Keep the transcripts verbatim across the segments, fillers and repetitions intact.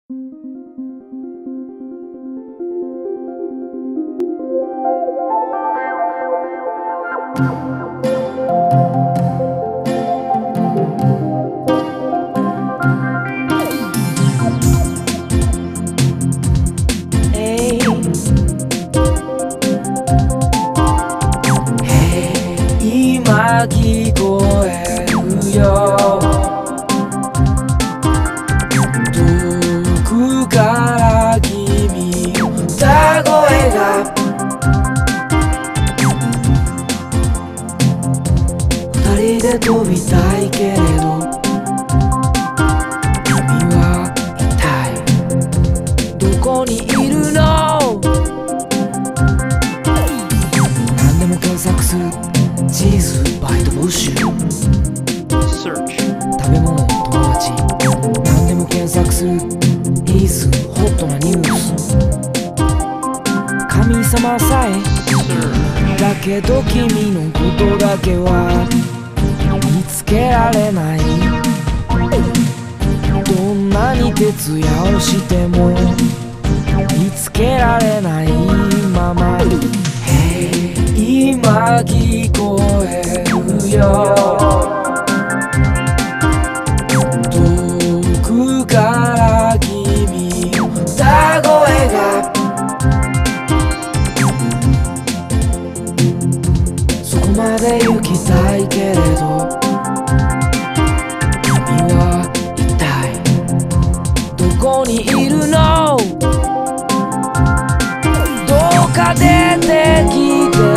今聞こえるよ遠くから君の歌声が二人で飛びたいけれど君は一体どこにいるの何でも検索するチーズ、バイト、ブッシュ Search 食べ物、友達何でも検索するリース、ホットなニュース神様さえ Search だけど君のことだけは見つけられないどんなに徹夜をしても見つけられないまま今聞こえるよ遠くから君の歌声がそこまで行きたいけれど君は一体どこにいるのどうか出てきて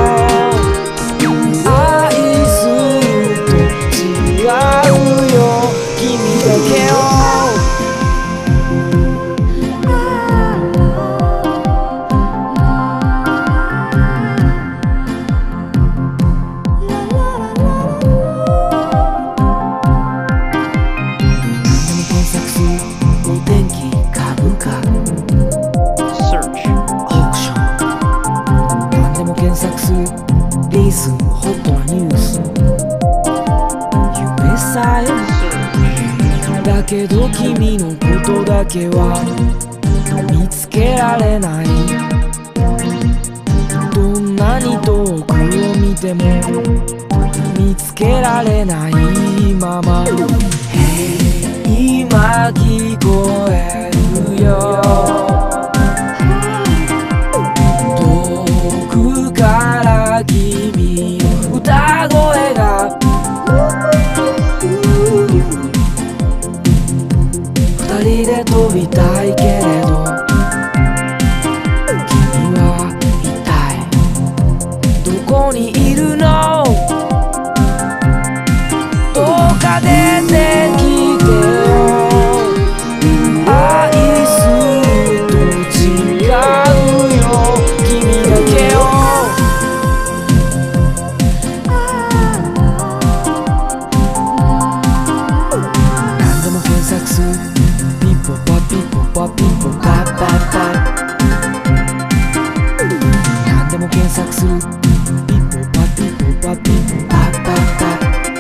リース、ホットなニュース夢さえだけど君のことだけは見つけられないどんなに遠くを見ても見つけられないまま今聞こえるよ君の歌声が二人で飛びたいけれど君は一体どこにいるのどうか出てきてよ愛すると違うよ君だけをピッポパピッポパピッポパパパ何でも検索するピッポパピッポパピッポパパパ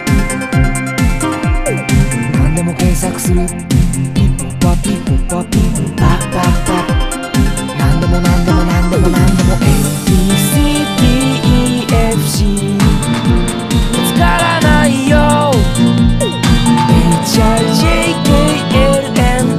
何でも検索するピッポパピッポパピッポパパパ何でも何でも何でも何でも エービーシーディーイーエフシー 見つからないよ エイチアイジェーケーエル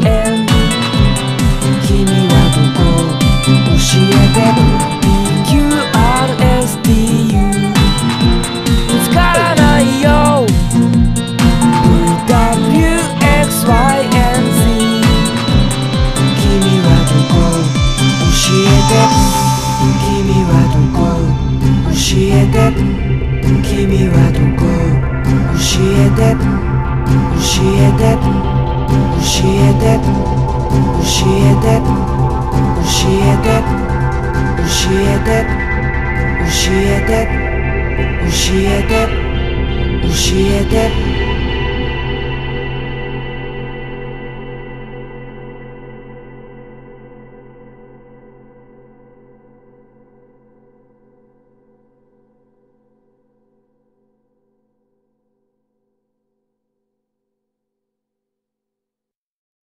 教えて ピーキューアールエスティーユー 見つからないよ ブイダブリューエックスワイエヌゼット 君はどこ教えて君はどこ教えて君はどこ教えて教えて教えて教えて教えて教えて教えて教えて教えて